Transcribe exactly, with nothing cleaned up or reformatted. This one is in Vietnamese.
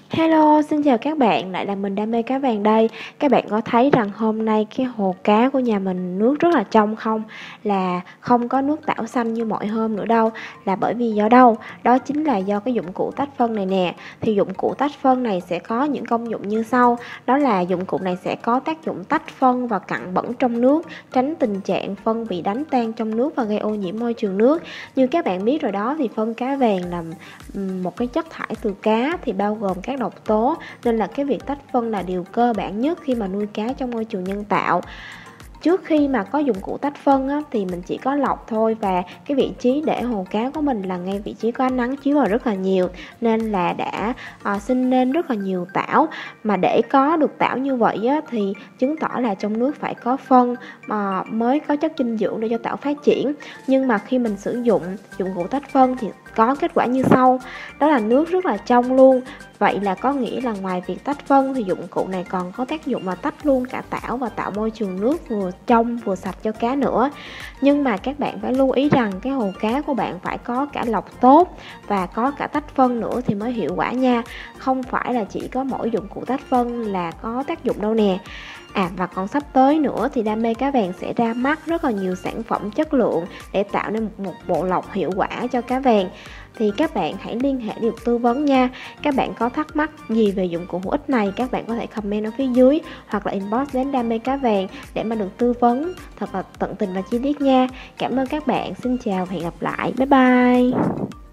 Hello, xin chào các bạn, lại là mình Đam mê cá vàng đây. Các bạn có thấy rằng hôm nay cái hồ cá của nhà mình nước rất là trong không? Là không có nước tảo xanh như mọi hôm nữa đâu. Là bởi vì do đâu? Đó chính là do cái dụng cụ tách phân này nè. Thì dụng cụ tách phân này sẽ có những công dụng như sau. Đó là dụng cụ này sẽ có tác dụng tách phân và cặn bẩn trong nước, tránh tình trạng phân bị đánh tan trong nước và gây ô nhiễm môi trường nước. Như các bạn biết rồi đó, thì phân cá vàng là một cái chất thải từ cá thì bao gồm các độc tố, nên là cái việc tách phân là điều cơ bản nhất khi mà nuôi cá trong môi trường nhân tạo. Trước khi mà có dụng cụ tách phân á, thì mình chỉ có lọc thôi, và cái vị trí để hồ cá của mình là ngay vị trí có ánh nắng chiếu vào rất là nhiều, nên là đã à, sinh nên rất là nhiều tảo. Mà để có được tảo như vậy á, thì chứng tỏ là trong nước phải có phân mà mới có chất dinh dưỡng để cho tảo phát triển. Nhưng mà khi mình sử dụng dụng cụ tách phân thì có kết quả như sau, đó là nước rất là trong luôn. Vậy là có nghĩa là ngoài việc tách phân thì dụng cụ này còn có tác dụng là tách luôn cả tảo và tạo môi trường nước vừa trong vừa sạch cho cá nữa. Nhưng mà các bạn phải lưu ý rằng cái hồ cá của bạn phải có cả lọc tốt và có cả tách phân nữa thì mới hiệu quả nha. Không phải là chỉ có mỗi dụng cụ tách phân là có tác dụng đâu nè. À, và còn sắp tới nữa thì Đam mê cá vàng sẽ ra mắt rất là nhiều sản phẩm chất lượng để tạo nên một, một bộ lọc hiệu quả cho cá vàng. Thì các bạn hãy liên hệ được tư vấn nha. Các bạn có thắc mắc gì về dụng cụ hữu ích này, các bạn có thể comment ở phía dưới hoặc là inbox đến Đam mê cá vàng để mà được tư vấn thật là tận tình và chi tiết nha. Cảm ơn các bạn, xin chào và hẹn gặp lại. Bye bye.